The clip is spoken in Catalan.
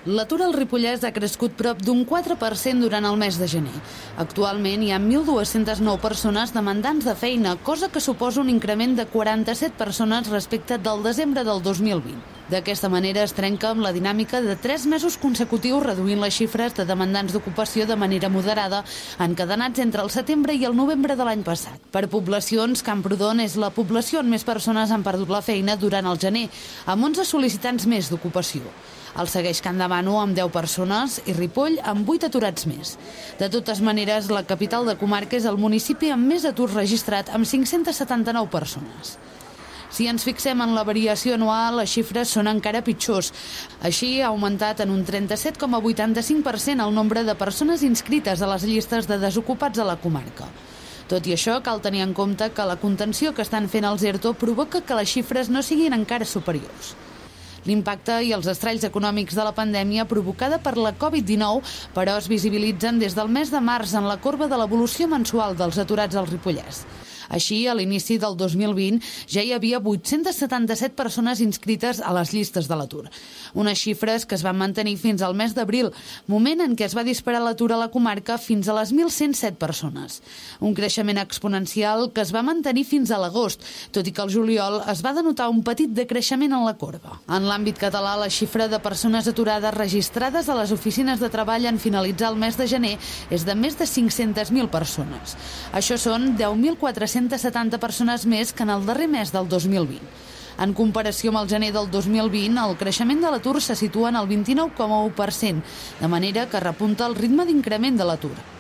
L'atur al Ripollès ha crescut prop d'un 4% durant el mes de gener. Actualment hi ha 1.209 persones demandants de feina, cosa que suposa un increment de 47 persones respecte del desembre del 2020. D'aquesta manera es trenca amb la dinàmica de 3 mesos consecutius reduint les xifres de demandants d'ocupació de manera moderada, encadenats entre el setembre i el novembre de l'any passat. Per poblacions, Camprodon és la població on més persones han perdut la feina durant el gener, amb 11 sol·licitants més d'ocupació. El segueix Campdevànol amb 10 persones i Ripoll amb 8 aturats més. De totes maneres, la capital de comarca és el municipi amb més atur registrat, amb 579 persones. Si ens fixem en la variació anual, les xifres són encara pitjors. Així, ha augmentat en un 37,85% el nombre de persones inscrites a les llistes de desocupats a la comarca. Tot i això, cal tenir en compte que la contenció que estan fent els ERTO provoca que les xifres no siguin encara superiors. L'impacte i els estralls econòmics de la pandèmia provocada per la Covid-19, però es visibilitzen des del mes de març en la corba de l'evolució mensual dels aturats al Ripollès. Així, a l'inici del 2020 ja hi havia 877 persones inscrites a les llistes de l'atur. Unes xifres que es van mantenir fins al mes d'abril, moment en què es va disparar l'atur a la comarca fins a les 1.107 persones. Un creixement exponencial que es va mantenir fins a l'agost, tot i que al juliol es va denotar un petit decreixement en la corba. En l'àmbit català, la xifra de persones aturades registrades a les oficines de treball en finalitzar el mes de gener és de més de 500.000 persones. Això són 10.470 persones més que en el darrer mes del 2020. En comparació amb el gener del 2020, el creixement de l'atur se situa en el 29,1%, de manera que repunta el ritme d'increment de l'atur.